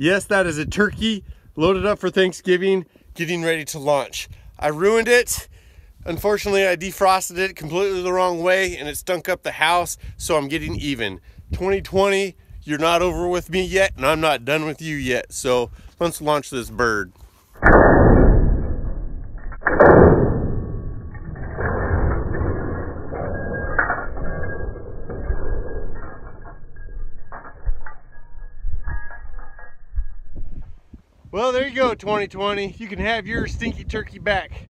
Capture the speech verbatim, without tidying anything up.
Yes, that is a turkey loaded up for Thanksgiving, getting ready to launch. I ruined it. Unfortunately, I defrosted it completely the wrong way and it stunk up the house, so I'm getting even. twenty twenty, you're not over with me yet and I'm not done with you yet. So let's launch this bird. Well, there you go, twenty twenty. You can have your stinky turkey back.